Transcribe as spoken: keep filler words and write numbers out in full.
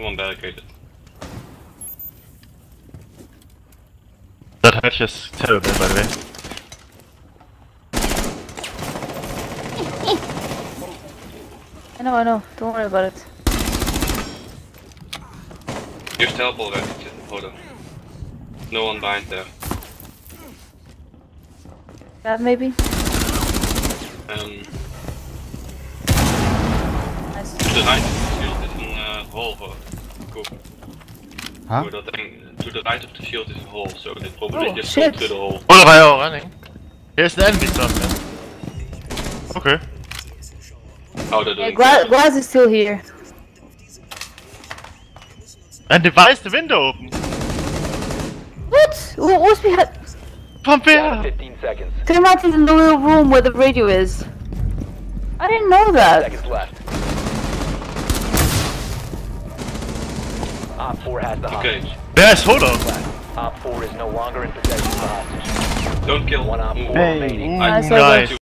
Someone barricaded. That hatch is terrible, by the way. I know, I know. Don't worry about it. Just help already, hold on. No one behind there. That maybe? Um, Nice. to the right of the shield is een uh, hole voor Coop. Huh? Door dat ding, to the right of the shield is a hole, so they probably Oh, just shit. go through the hole. What are you running? Here's the enemy somewhere. Okay. Oh, they're Yeah, doing Gla that. Glass is still here. And device the window open. What? Who- What's behind? Pump Down to here! fifteen seconds. Came out in the little room where the radio is. I didn't know that. Seconds left. Op four has the Okay, hostage. There's hold on. Op four is no longer in possession of the hostage. don't kill. One op four Ooh. Hey, remaining. I Nice.